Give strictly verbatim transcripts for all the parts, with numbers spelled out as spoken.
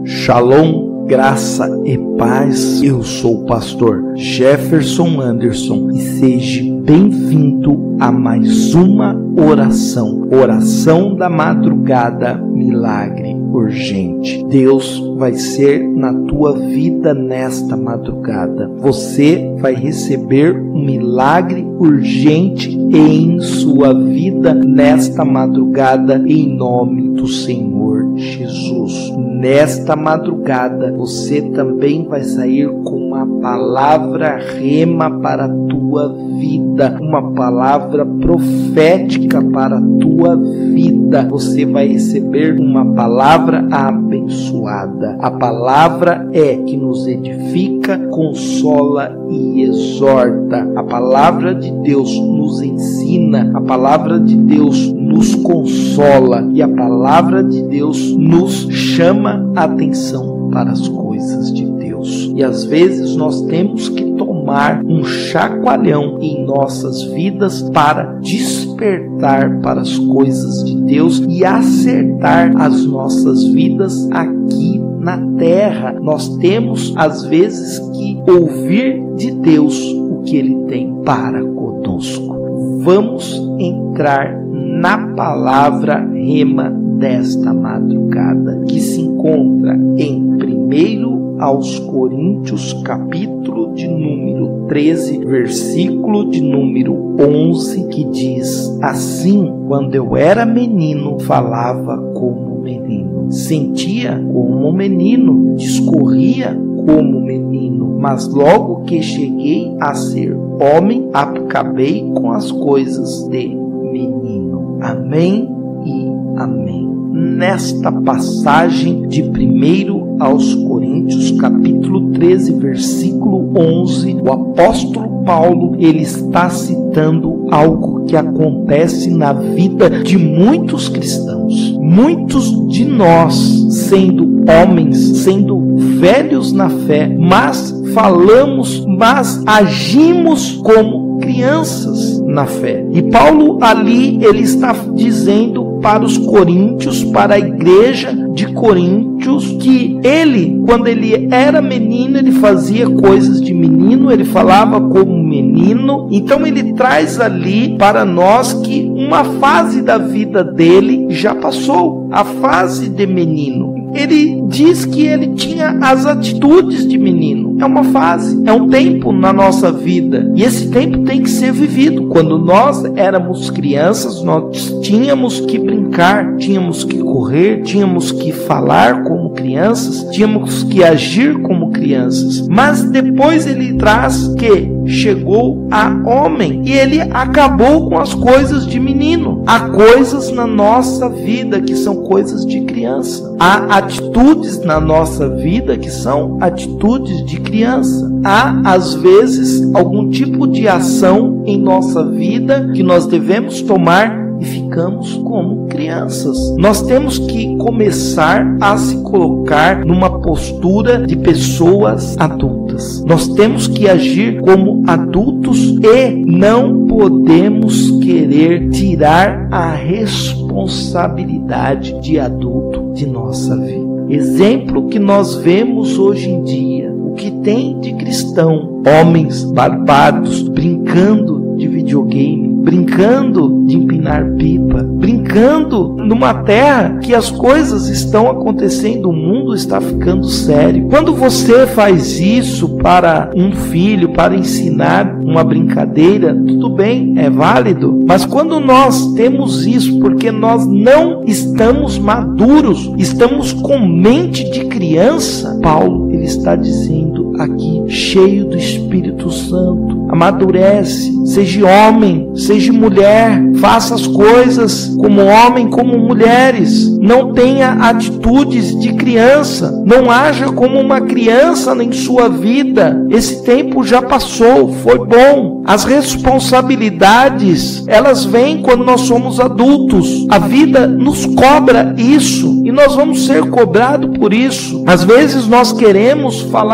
Shalom, graça e paz. Eu sou o pastor Jefferson Anderson e seja bem-vindo a mais uma oração. Oração da madrugada, milagre urgente. Deus vai ser na tua vida nesta madrugada. Você vai receber um milagre urgente em sua vida nesta madrugada, em nome do Senhor Jesus. Nesta madrugada, você também vai sair com uma palavra rema para a tua vida, uma palavra profética para a tua vida. Você vai receber uma palavra abençoada. A palavra é que nos edifica, consola e exorta. A palavra de Deus nos ensina, a palavra de Deus nos consola e a palavra de Deus nos chama a atenção para as coisas de Deus. E às vezes nós temos que tomar um chacoalhão em nossas vidas para despertar para as coisas de Deus e acertar as nossas vidas aqui na terra. Nós temos às vezes que ouvir de Deus o que Ele tem para conosco. Vamos entrar na palavra rema desta madrugada, que se encontra em primeiro aos Coríntios, capítulo de número treze, versículo de número onze, que diz assim: quando eu era menino, falava como menino, sentia como menino, discorria como menino, mas logo que cheguei a ser homem, acabei com as coisas de menino. Amém e amém. Nesta passagem de primeiro aos Coríntios, capítulo treze, versículo onze, o apóstolo Paulo, ele está citando algo que acontece na vida de muitos cristãos. Muitos de nós, sendo homens, sendo velhos na fé, mas falamos, mas agimos como crianças na fé. E Paulo ali, ele está dizendo para os coríntios, para a igreja de Coríntios, que ele, quando ele era menino, ele fazia coisas de menino, ele falava como menino. Então ele traz ali para nós que uma fase da vida dele já passou, a fase de menino. Ele diz que ele tinha as atitudes de menino. É uma fase, é um tempo na nossa vida. E esse tempo tem que ser vivido. Quando nós éramos crianças, nós tínhamos que brincar, tínhamos que correr, tínhamos que falar como crianças, tínhamos que agir como crianças. Mas depois ele traz que chegou a homem e ele acabou com as coisas de menino. Há coisas na nossa vida que são coisas de criança. Há atitudes na nossa vida que são atitudes de criança. Há, às vezes, algum tipo de ação em nossa vida que nós devemos tomar e ficamos como crianças. Nós temos que começar a se colocar numa postura de pessoas adultas. Nós temos que agir como adultos e não podemos querer tirar a responsabilidade de adulto de nossa vida. Exemplo que nós vemos hoje em dia, o que tem de cristão, homens barbados brincando de videogame, brincando de empinar pipa, brincando numa terra que as coisas estão acontecendo, o mundo está ficando sério. Quando você faz isso para um filho, para ensinar uma brincadeira, tudo bem, é válido. Mas quando nós temos isso porque nós não estamos maduros, estamos com mente de criança, Paulo, ele está dizendo aqui, cheio do Espírito Santo, amadurece, seja homem, seja mulher, faça as coisas como homem, como mulheres, não tenha atitudes de criança, não haja como uma criança em sua vida. Esse tempo já passou, foi bom. As responsabilidades, elas vêm quando nós somos adultos. A vida nos cobra isso e nós vamos ser cobrados por isso. Às vezes nós queremos falar, ó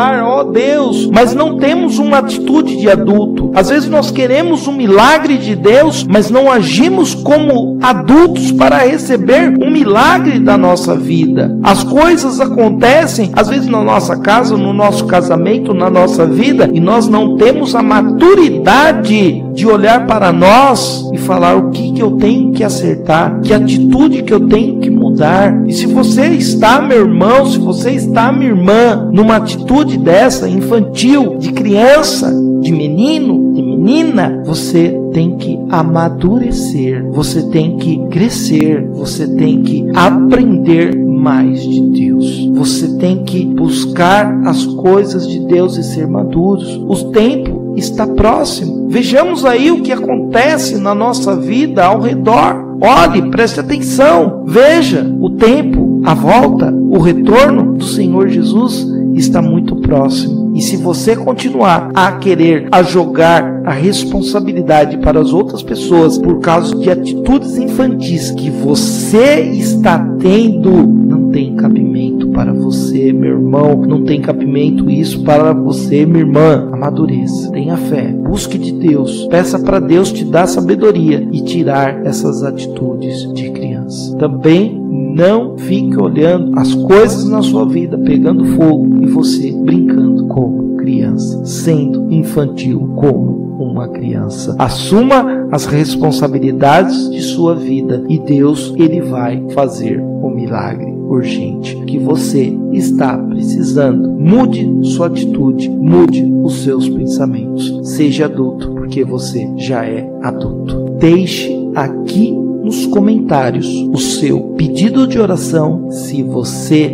Deus, mas não temos uma atitude de adulto. Às vezes nós queremos um milagre de Deus, mas não agimos como adultos para receber um milagre da nossa vida. As coisas acontecem, às vezes na nossa casa, no nosso casamento, na nossa vida, e nós não temos a maturidade de olhar para nós e falar o que, que eu tenho que acertar, que atitude que eu tenho que mudar. E se você está, meu irmão, se você está, minha irmã, numa atitude dessa, infantil, de criança, de menino, de menina, você tem que amadurecer, você tem que crescer, você tem que aprender mais de Deus. Você tem que buscar as coisas de Deus e ser maduros. O tempo está próximo. Vejamos aí o que acontece na nossa vida ao redor. Olhe, preste atenção. Veja o tempo, a volta, o retorno do Senhor Jesus está muito próximo. E se você continuar a querer a jogar a responsabilidade para as outras pessoas por causa de atitudes infantis que você está tendo, não tem cabimento para você, meu irmão. Não tem cabimento isso para você, minha irmã. Amadureça, tenha fé, busque de Deus, peça para Deus te dar sabedoria e tirar essas atitudes de criança. Também não fique olhando as coisas na sua vida pegando fogo e você brincando como criança, sendo infantil como uma criança. Assuma as responsabilidades de sua vida e Deus, Ele vai fazer o milagre urgente que você está precisando. Mude sua atitude, mude os seus pensamentos. Seja adulto, porque você já é adulto. Deixe aqui nos comentários o seu pedido de oração. Se você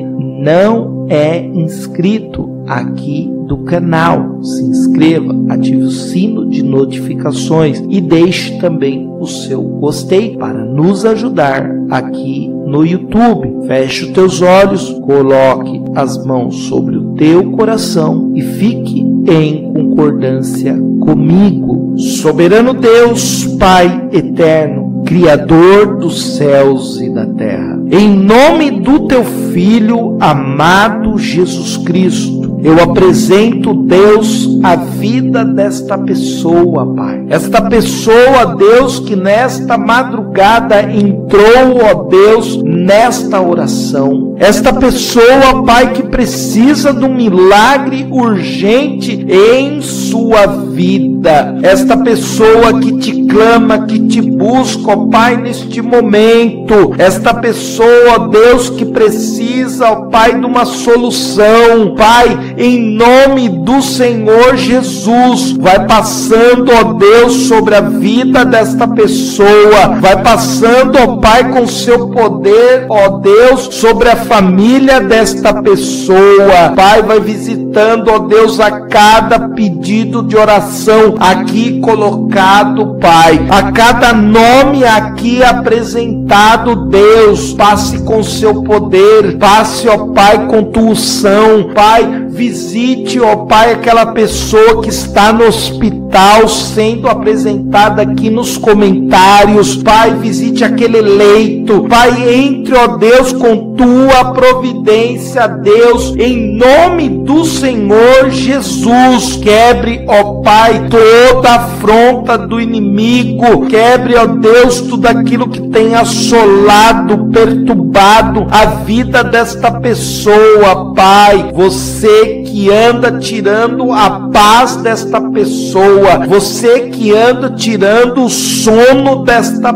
não é inscrito aqui do canal, se inscreva, ative o sino de notificações e deixe também o seu gostei para nos ajudar aqui no YouTube. Feche os teus olhos, coloque as mãos sobre o teu coração e fique em concordância comigo. Soberano Deus, Pai eterno, Criador dos céus e da terra, em nome do teu Filho amado Jesus Cristo, eu apresento, Deus, a vida desta pessoa, Pai. Esta pessoa, Deus, que nesta madrugada entrou, ó Deus, nesta oração. Esta pessoa, Pai, que precisa de um milagre urgente em sua vida. Esta pessoa que te clama, que te busca, ó Pai, neste momento. Esta pessoa, ó Deus, que precisa, ó Pai, de uma solução. Pai, em nome do Senhor Jesus, vai passando, ó Deus, sobre a vida desta pessoa. Vai passando, ó Pai, com seu poder, ó Deus, sobre a família desta pessoa. Pai, vai visitando, ó Deus, a cada pedido de oração aqui colocado, Pai. A cada nome aqui apresentado, Deus, passe com seu poder, passe, ó Pai, com tua unção. Pai, visite, ó Pai, aquela pessoa que está no hospital sendo apresentada aqui nos comentários. Pai, visite aquele leito. Pai, entre, ó Deus, com tua providência, Deus, em nome do Senhor Jesus. Quebre, ó Pai, toda afronta do inimigo. Quebre, ó Deus, tudo aquilo que tem assolado, perturbado a vida desta pessoa, Pai. Você que anda tirando a paz desta pessoa, você que anda tirando o sono desta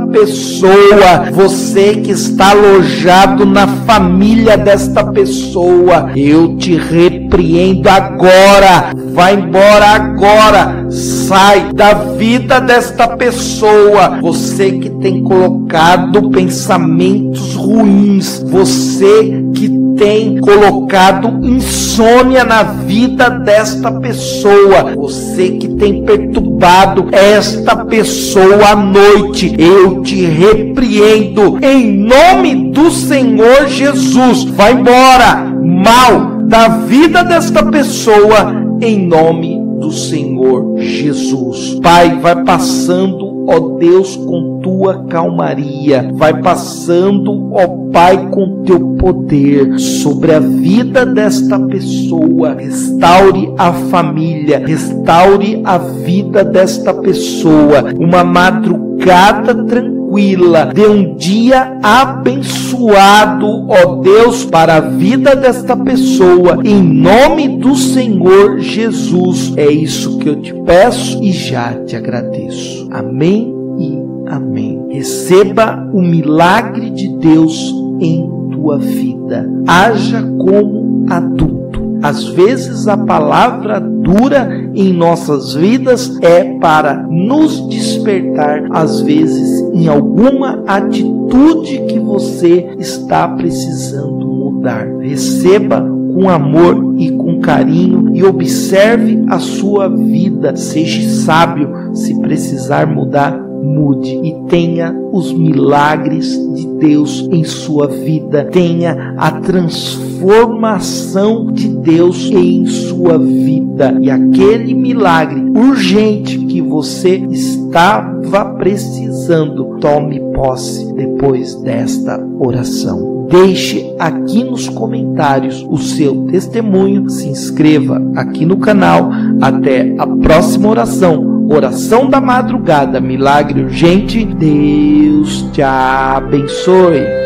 pessoa, você que está alojado na família desta pessoa, eu te repreendo agora. Vai embora agora, sai da vida desta pessoa. Você que tem colocado pensamentos ruins, você que tem colocado insônia na vida desta pessoa, você que tem perturbado esta pessoa à noite, eu te repreendo em nome do Senhor Jesus. Vai embora, mal, da vida desta pessoa, em nome do Senhor Jesus. Pai, vai passando, ó Deus, com tua calmaria, vai passando, ó Pai, com teu poder sobre a vida desta pessoa. Restaure a família, restaure a vida desta pessoa. Uma madrugada tranquila, dê um dia abençoado, ó Deus, para a vida desta pessoa, em nome do Senhor Jesus. É isso que eu te peço e já te agradeço. Amém e amém. Receba o milagre de Deus em tua vida. Haja como adulto. Às vezes a palavra dura em nossas vidas é para nos despertar, às vezes em alguma atitude que você está precisando mudar. Receba com amor e com carinho e observe a sua vida. Seja sábio, se precisar mudar, mude e tenha os milagres de Deus em sua vida. Tenha a transformação de Deus em sua vida. E aquele milagre urgente que você estava precisando, tome posse depois desta oração. Deixe aqui nos comentários o seu testemunho, se inscreva aqui no canal. Até a próxima oração. Oração da madrugada, milagre urgente. Deus te abençoe.